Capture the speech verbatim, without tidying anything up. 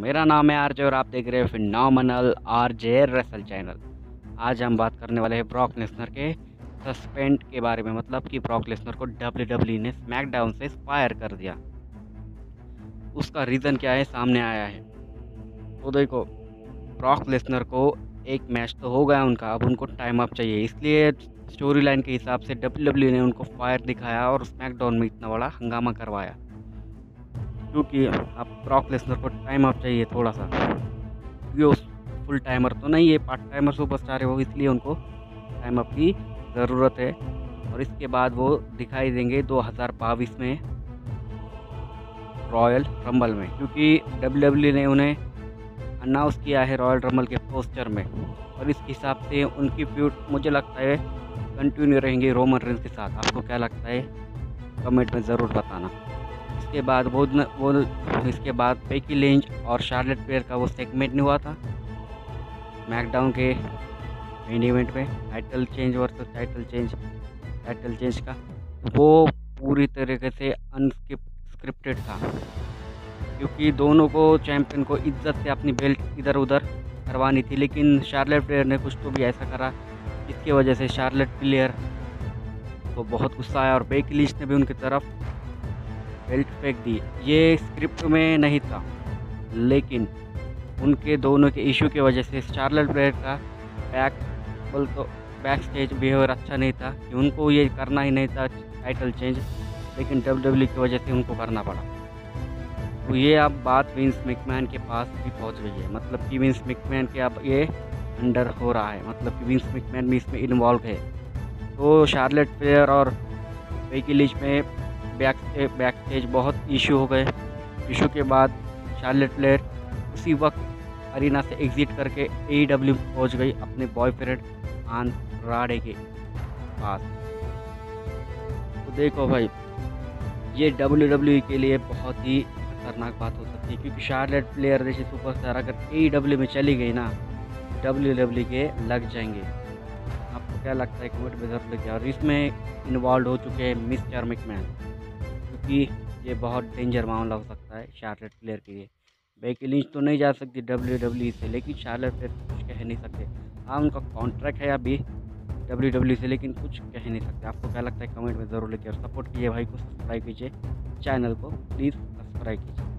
मेरा नाम है आरजे और आप देख रहे हैं फिनोमिनल आरजे रेसल चैनल। आज हम बात करने वाले हैं ब्रॉक लेसनर के सस्पेंड के बारे में, मतलब कि ब्रॉक लेसनर को डब्ल्यू डब्ल्यू ई ने स्मैकडाउन से फायर कर दिया। उसका रीज़न क्या है सामने आया है। तो देखो, ब्रॉक लेसनर को एक मैच तो हो गया उनका, अब उनको टाइम अप चाहिए, इसलिए स्टोरी लाइन के हिसाब से डब्ल्यू डब्ल्यू ई ने उनको फायर दिखाया और स्मैकडाउन में इतना बड़ा हंगामा करवाया, क्योंकि अब ब्रॉक लेसनर को टाइम अप चाहिए थोड़ा सा, क्योंकि वो फुल टाइमर तो नहीं है, पार्ट टाइमर सुपरस्टार है वो, इसलिए उनको टाइम अप की ज़रूरत है। और इसके बाद वो दिखाई देंगे दो हज़ार बाईस में रॉयल रंबल में, क्योंकि डब्ल्यू डब्ल्यू ई ने उन्हें अनाउंस किया है रॉयल रंबल के पोस्टर में। और इस हिसाब से उनकी फ्यूड मुझे लगता है कंटिन्यू रहेंगे रोमन रेंस के साथ। आपको क्या लगता है कमेंट में ज़रूर बताना। इसके बाद वो न, वो इसके बाद बेकी लिंच और शार्लेट फ्लेयर का वो सेगमेंट नहीं हुआ था स्मैकडाउन के मेन इवेंट में, title change versus title change title change का, वो पूरी तरीके से अनस्क्रिप्टेड था, क्योंकि दोनों को चैंपियन को इज्जत से अपनी बेल्ट इधर उधर करवानी थी। लेकिन शार्लेट फ्लेयर ने कुछ तो भी ऐसा करा जिसकी वजह से शार्लेट फ्लेयर को बहुत गुस्सा आया और बेकी लिंच ने भी उनकी तरफ बेल्ट फेंक दी। ये स्क्रिप्ट में नहीं था, लेकिन उनके दोनों के इशू की वजह से शार्लेट फ्लेयर का बैक बोल तो बैक स्टेज बिहेवियर अच्छा नहीं था कि उनको ये करना ही नहीं था टाइटल चेंज, लेकिन डब्ल्यू डब्ल्यू की वजह से उनको करना पड़ा। तो ये अब बात विंस मैकमैन के पास भी पहुंच गई है, मतलब कि विंस मैकमैन के अब ये अंडर हो रहा है, मतलब कि विंस मैकमैन भी इसमें इन्वॉल्व है। तो शार्लेट फ्लेयर और बेकी लिंच में बैक बैक स्टेज बहुत इशू हो गए। इशू के बाद शार्लेट फ्लेयर उसी वक्त अरीना से एग्जिट करके ए ई डब्ल्यू पहुँच गई अपने बॉयफ्रेंड आंद्राडे के पास। तो देखो भाई, ये डब्ल्यू डब्ल्यू ई के लिए बहुत ही खतरनाक बात हो सकती है, क्योंकि शार्लेट फ्लेयर जैसी सुपरस्टार अगर ए ई डब्ल्यू में चली गई ना, डब्ल्यू डब्ल्यू के लग जाएंगे। आपको क्या लगता है कमेंट में ज़रूर लिखिए। और इसमें इन्वॉल्व हो चुके हैं मिस्टर मैकमैन, क्योंकि ये बहुत डेंजर मामला हो सकता है शार्लेट फ्लेयर के लिए। बेकी लिंच तो नहीं जा सकती डब्ल्यू डब्ल्यू से, लेकिन शार्लेट फ्लेयर कुछ कह नहीं सकते। हाँ, उनका कॉन्ट्रैक्ट है अभी डब्ल्यू डब्ल्यू से, लेकिन कुछ कह नहीं सकते। आपको क्या लगता है कमेंट में ज़रूर लिखिए और सपोर्ट कीजिए भाई को, सब्सक्राइब कीजिए चैनल को, प्लीज़ सब्सक्राइब कीजिए।